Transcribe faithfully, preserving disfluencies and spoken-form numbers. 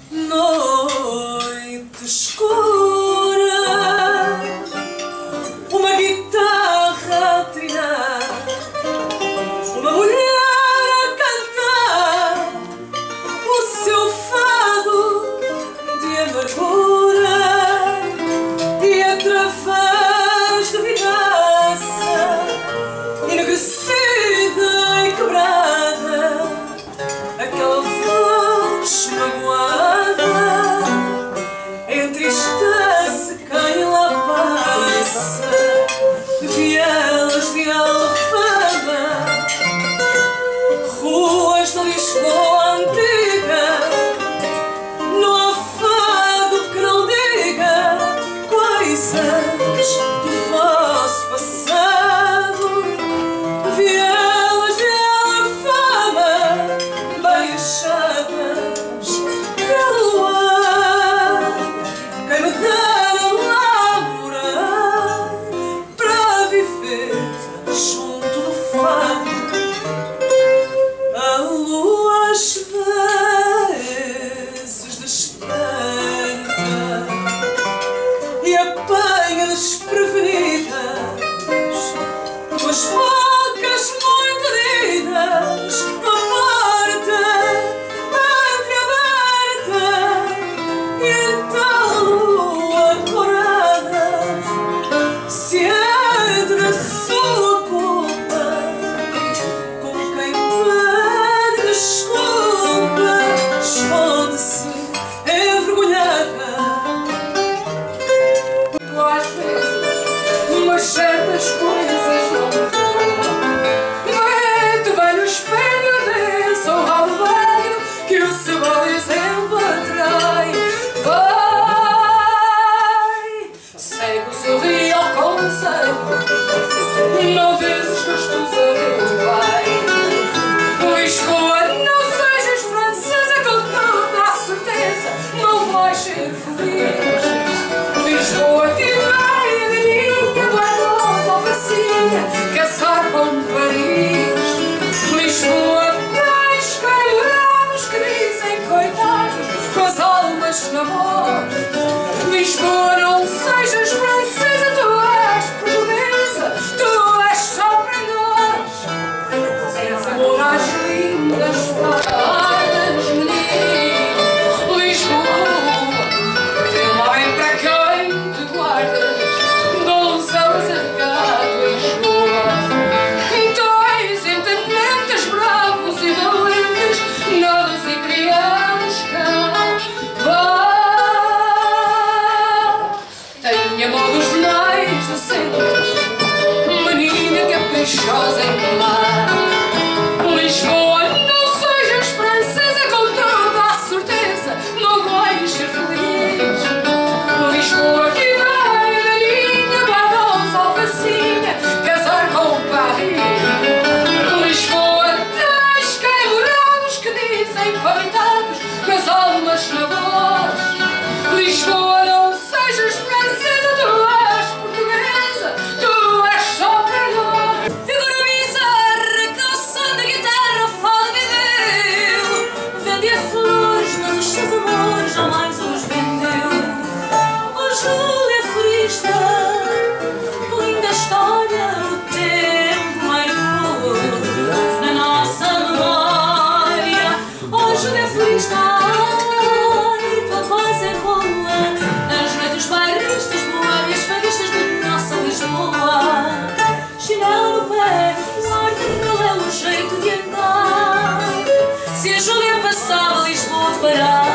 Noite escura, uma guitarra a trinar, uma mulher a cantar o seu fado de amargura, e através de vidraça enegrecida e quebrada, aquela voz magoada entristece quem lá passa. Vielas de Alfama, ruas de Lisboa antiga, não há fado que não diga coisas do vosso passado. Vielas de Alfama, bem achadas pelo ar, quem me dera lá morar para viver junto do fado. A lua às vezes desperta e apanha desprevenidas duas bocas muito unidas, uma porta entreaberta, e então a lua corada se entra da sua culpa, como quem pede desculpa, esconde-se envergonhada. Às vezes, umas certas coisas não me dão. Vê-te bem no espelho, desse ao ralo velho que o seu mau exemplo atrai. Vai, segue o seu real conselho, não vezes gostosa dele vai. Lisboa, não sejas francesa, com toda a certeza não vais ser feliz. Lisboa que vai, Leirinha, Guardosa, Alfacinha, casar com Paris. Lisboa tens caiorados que dizem coitados com as almas na voz. Lisboa, não sejas francesa, tu és portuguesa, tu és só para nós. Tens amor às lindas fadas, menino. Lisboa, vê lá bem para quem te guardas, donzelas a gato em Lisboa. Dois intendentes bravos e valentes, nados e criados cá. Vá, tenha modos mais decentes, menina caprichosa em amar. Lisboa, não sejas francesa, com toda a certeza não vais ser feliz. Lisboa que vai, Leirinha, Guardosa, Alfacinha, casar com Paris. Lisboa tens caiorados que dizem coitados com as almas na voz. Lisboa, não sejas francesa, tu és portuguesa, tu és só para nós. Figura bizarra que ao som da guitarra fala viveu, vendia flores, mas os seus amores jamais os vendeu. Oh Júlia Florista, que linda história o tempo marcou na nossa memória. Oh Júlia Florista, ai, tua voz é boa nas noites dos bailistas, boêmias, faguistas de nossa Lisboa. Chinelo no pé, o ar de cabelo, o jeito de andar. Se a Júlia passava, Lisboa de parar.